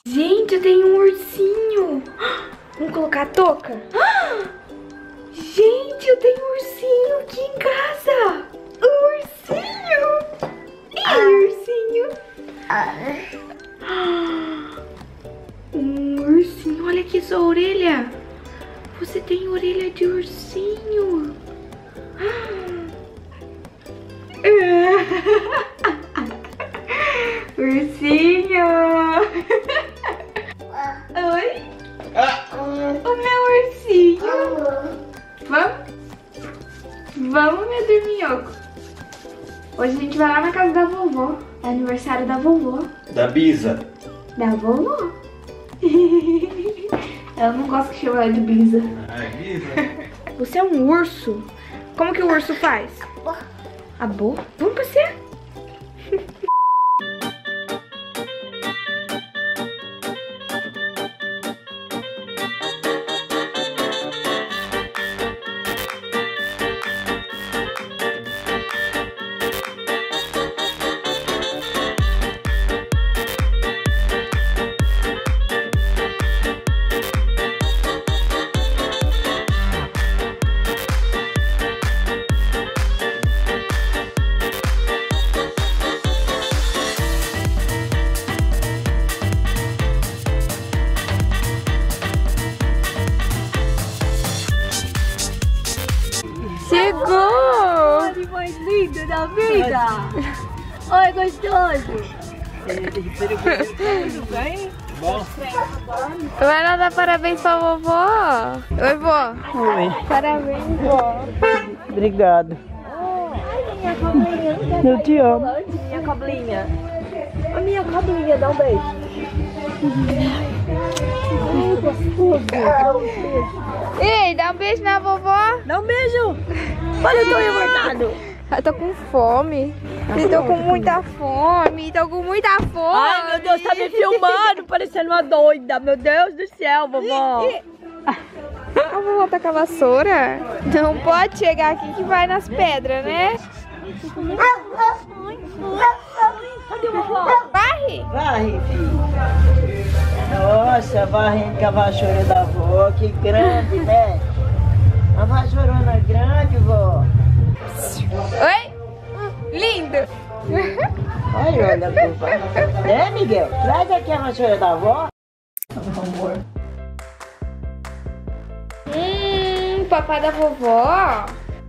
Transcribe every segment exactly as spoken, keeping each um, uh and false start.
Gente, eu tenho um ursinho. Vamos colocar a touca? Gente, eu tenho um ursinho aqui em casa. Um ursinho. Ih, ursinho. Um ursinho. Olha aqui sua orelha. Você tem orelha de ursinho. Ursinho. Oi. O meu ursinho. Vamos? Vamos, meu dorminhoco. Hoje a gente vai lá na casa da vovó. É aniversário da vovó. Da Bisa. Da vovó. Ela não gosta que chama ela de Bisa. Ah, é Bisa? Você é um urso. Como que o urso faz? A boa? Vamos passear? Chegou! Olha, mais lindo da vida! Oi, gostoso! Tudo bem? Bom. Vai lá dar parabéns pra vovó. Oi, vó. Oi. Parabéns, vó. Obrigado. Minha cobrinha, eu te amo. Minha cobrinha. A minha cobrinha, dá um beijo. Ai, gostoso. Dá um beijo. Ei, dá um beijo na vovó. Dá um beijo. Olha, eu tô revoltado. Eu tô com fome. Eu tô com muita fome. Tô com muita fome. Ai, meu Deus, tá me filmando, parecendo uma doida. Meu Deus do céu, vovó. A vovó tá com a vassoura. Não pode chegar aqui que vai nas pedras, né? Cadê o vovó? Varre. Varre, filho. Nossa, varrendo com a vassoura da avó, que grande, né? A vassourona grande, vó. Oi? Lindo. Olha, olha, vovó. É, Miguel? Traz aqui a vassoura da avó. Hum, papai da vovó.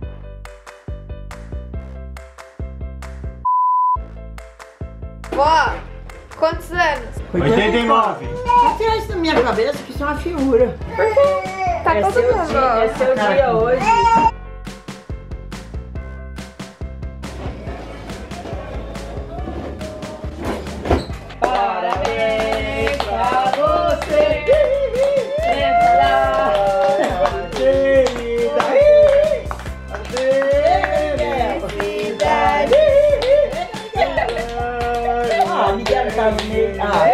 Vó, quantos anos? oitenta e nove. Não tira isso na minha cabeça, que isso é uma figura. Tá todo mundo. É seu dia hoje. Parabéns pra você. Ah, Miguel tá no meio. Ah.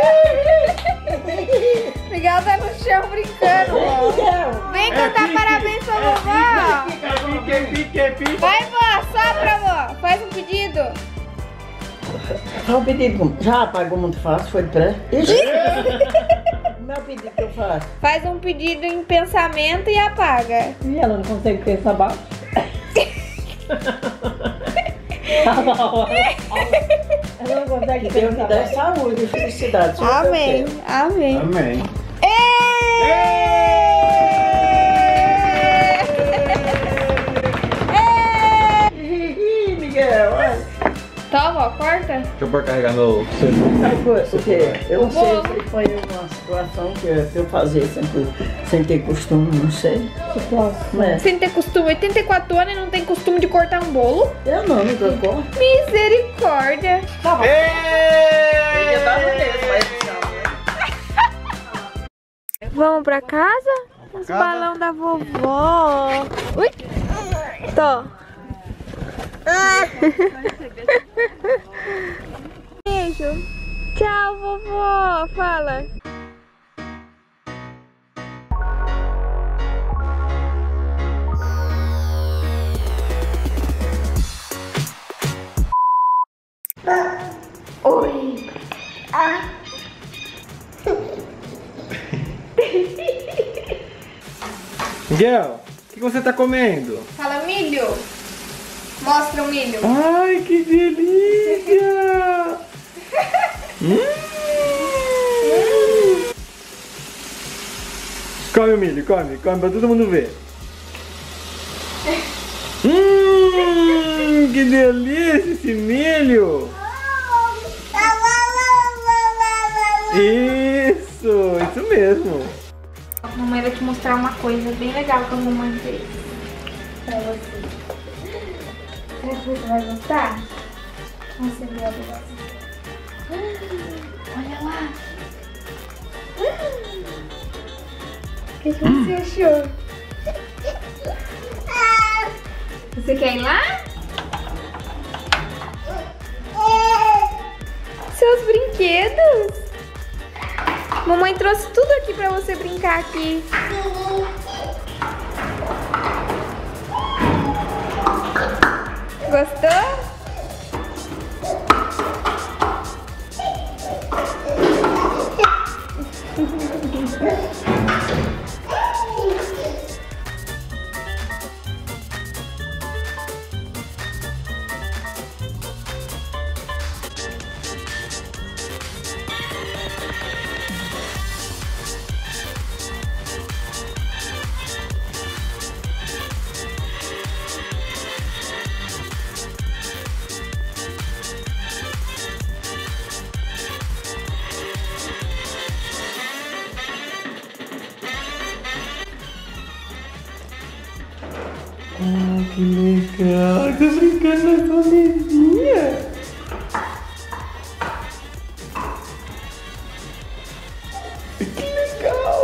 Miguel tá no chão brincando. Miguel. Vem cantar parabéns pra vovó. Pique, pique, pique. Vai, vó, sopra, vó. Faz um pedido. Só um pedido. Já apagou muito fácil, foi pré. Ixi. O meu pedido que eu faço. Faz um pedido em pensamento e apaga. E ela não consegue pensar baixo? Ela não consegue Que Deus me pensar dê baixo. saúde e felicidade. Só o que eu Amém, quero. amém. Amém. Ih, Miguel, olha. Tá, vó, corta. Deixa eu pôr carregar meu celular. Sabe o quê? Eu não sei bolo. se foi uma situação que eu fazia sem, sem ter costume, não sei. Não é? Sem ter costume, oitenta e quatro anos e não tem costume de cortar um bolo? Eu não, nunca corto. Misericórdia. Vamos pra casa? Os casa? balão da vovó. Ui. Tô. Beijo. Tchau, vovó. Fala. Oi. Ah. Miguel, o que você tá comendo? Fala milho. Mostra o milho. Ai, que delícia! hum. Come o milho, come, come pra todo mundo ver. Hum, que delícia esse milho! Isso, isso mesmo. A mamãe vai te mostrar uma coisa bem legal que a mamãe fez pra você. Será que você vai gostar? Vamos ver o negócio. Olha lá. O que, que você achou? Você quer ir lá? Seus brinquedos? Mamãe trouxe tudo aqui pra você brincar aqui. Gostou? Ah, que legal! Tô brincando na sua mesinha! Que legal!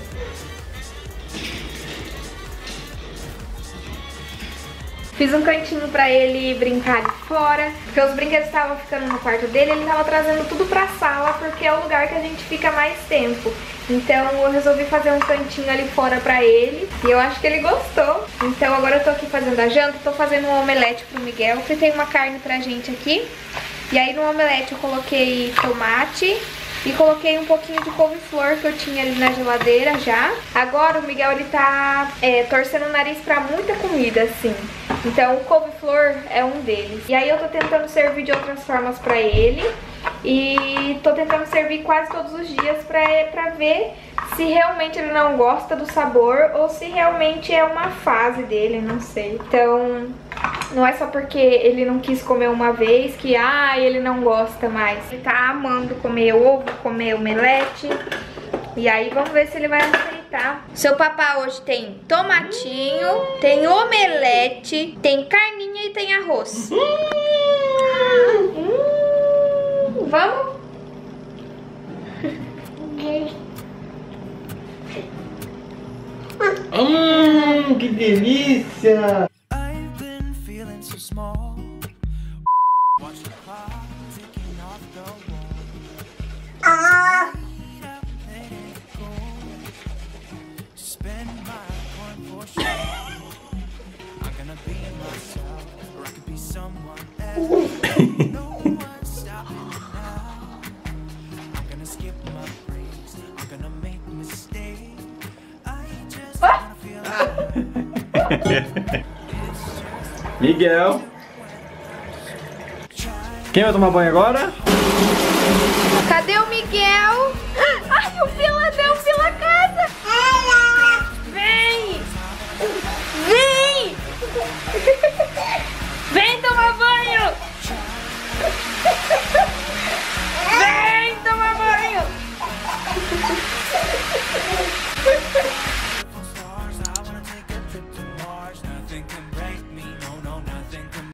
Fiz um cantinho pra ele brincar ali fora, porque os brinquedos estavam ficando no quarto dele, ele tava trazendo tudo pra sala, porque é o lugar que a gente fica mais tempo. Então eu resolvi fazer um cantinho ali fora pra ele, e eu acho que ele gostou. Então agora eu tô aqui fazendo a janta, tô fazendo um omelete pro Miguel, fritei uma carne pra gente aqui. E aí no omelete eu coloquei tomate e coloquei um pouquinho de couve-flor que eu tinha ali na geladeira já. Agora o Miguel, ele tá é, torcendo o nariz pra muita comida, assim. Então o couve-flor é um deles. E aí eu tô tentando servir de outras formas pra ele. E tô tentando servir quase todos os dias pra, pra ver se realmente ele não gosta do sabor ou se realmente é uma fase dele, não sei. Então não é só porque ele não quis comer uma vez que ah, ele não gosta mais. Ele tá amando comer ovo, comer omelete. E aí vamos ver se ele vai aceitar. Seu papá hoje tem tomatinho, tem omelete, tem carninha e tem arroz. Hum, vamos? Hum, que delícia! Miguel, quem vai tomar banho agora? Cadê o Miguel?